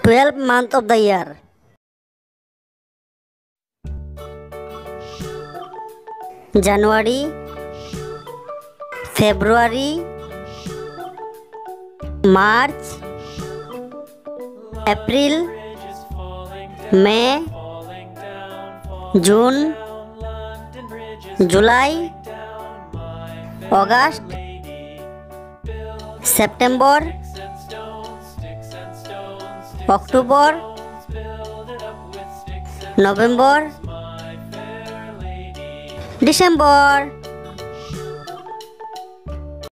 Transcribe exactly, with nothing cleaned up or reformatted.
twelve month of the year. January, February, March, April, May, June, July, August, September, October, November, December.